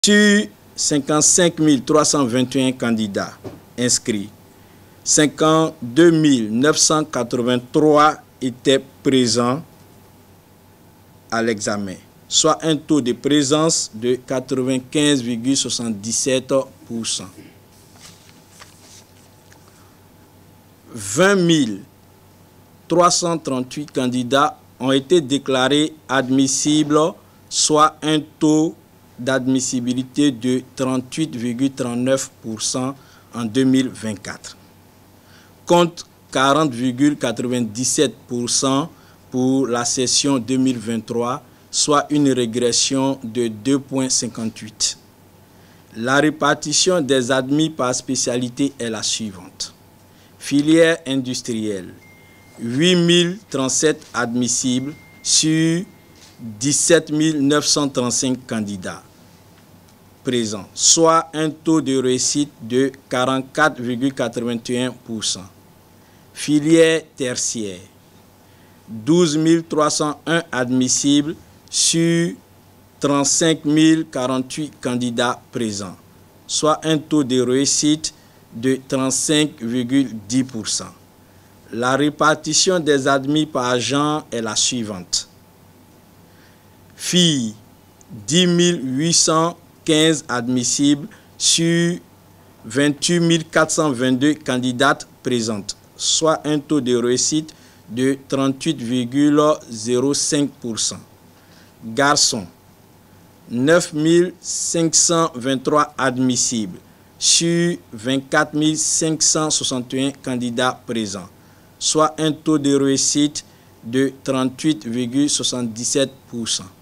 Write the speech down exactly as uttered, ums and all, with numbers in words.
Sur cinquante-cinq mille trois cent vingt et un candidats inscrits, cinquante-deux mille neuf cent quatre-vingt-trois étaient présents à l'examen, soit un taux de présence de quatre-vingt-quinze virgule soixante-dix-sept pour cent. vingt mille trois cent trente-huit candidats ont été déclarés admissibles, soit un taux d'admissibilité de trente-huit virgule trente-neuf pour cent en deux mille vingt-quatre, contre quarante virgule quatre-vingt-dix-sept pour cent pour la session deux mille vingt-trois, soit une régression de deux virgule cinquante-huit. La répartition des admis par spécialité est la suivante. Filière industrielle, huit mille trente-sept admissibles sur dix-sept mille neuf cent trente-cinq candidats présents, soit un taux de réussite de quarante-quatre virgule quatre-vingt-un pour cent. Filière tertiaire, douze mille trois cent un admissibles sur trente-cinq mille quarante-huit candidats présents, soit un taux de réussite de trente-cinq virgule dix pour cent. La répartition des admis par genre est la suivante. Filles, dix mille huit cent quinze admissibles sur vingt-huit mille quatre cent vingt-deux candidates présentes, soit un taux de réussite de trente-huit virgule zéro cinq pour cent. Garçons, neuf mille cinq cent vingt-trois admissibles sur vingt-quatre mille cinq cent soixante et un candidats présents, soit un taux de réussite de trente-huit virgule soixante-dix-sept pour cent.